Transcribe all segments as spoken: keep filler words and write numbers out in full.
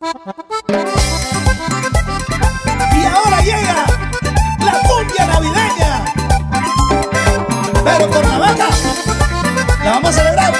Y ahora llega la cumbia navideña, pero por la vaca la vamos a celebrar.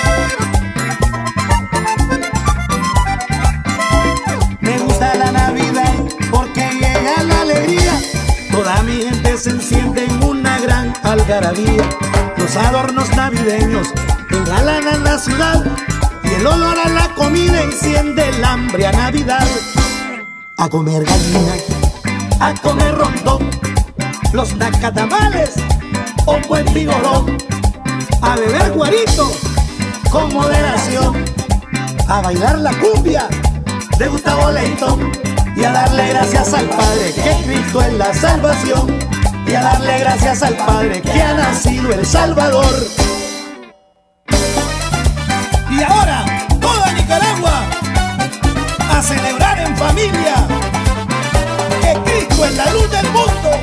Me gusta la Navidad porque llega la alegría, toda mi gente se enciende en una gran algarabía. Los adornos navideños engalanan la ciudad y el olor a la comida enciende el hambre a Navidad. A comer gallina, a comer rondón, los nacatamales o buen vigorón, a beber guarito con moderación, a bailar la cumbia de Gustavo Leitón y a darle gracias al Padre que Cristo es la salvación, y a darle gracias al Padre que ha nacido el Salvador. Y ahora toda Nicaragua a celebrar en familia que Cristo es la luz del mundo.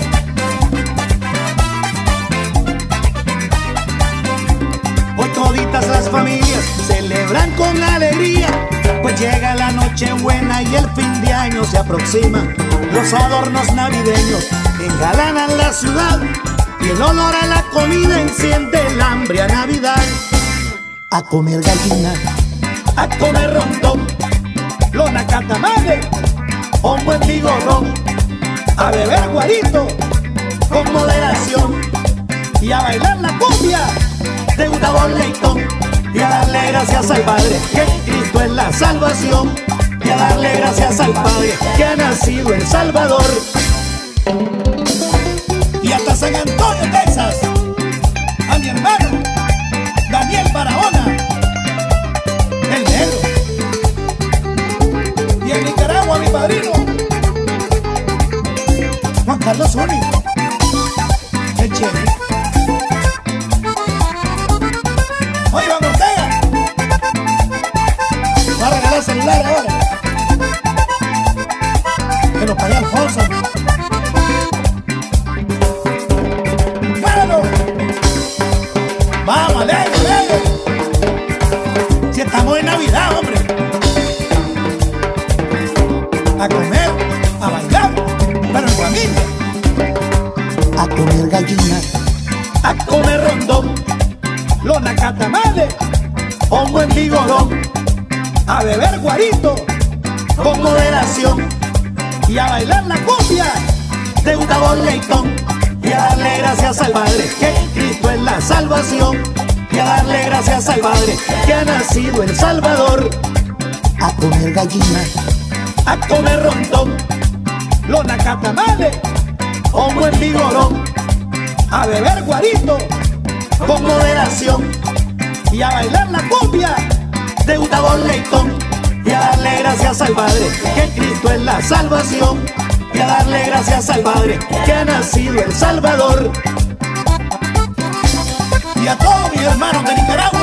Hoy toditas las familias celebran con alegría, pues llega la Nochebuena y el fin de año se aproxima. Los adornos navideños engalanan la ciudad y el olor a la comida enciende el hambre a Navidad. A comer gallina, a comer rondón, los nacatamales o un buen vigorón, a beber guarito con moderación y a bailar la cumbia de Gustavo Leitón, y a darle gracias al Padre que Cristo es la salvación, y a darle gracias al Padre que ha nacido el Salvador. Y hasta San Antonio, Texas, a mi hermano Daniel Barahona, el negro. Y en Nicaragua a mi padrino Juan Carlos Zuni, el chévere. Oye, Iván Ortega, va a regalar el celular ahora, que lo pague Alfonso. ¡Páralo! ¡Vamos, alegre, alegre! Si estamos en Navidad, hombre, a comer, a bailar, pero en familia. A comer gallina, a comer rondón, los nacatamales o un buen vigorón, a beber guarito con moderación y a bailar la cumbia de Gustavo Leitón, y a darle gracias al Padre que Cristo es la salvación, y a darle gracias al Padre que ha nacido el Salvador. A comer gallina, a comer rondón, los nacatamales o un buen vigorón, a beber guarito con moderación y a bailar la cumbia de Gustavo Leitón, y a darle gracias al Padre que Cristo es la salvación, y a darle gracias al Padre que ha nacido el Salvador. Y a todos mis hermanos de Nicaragua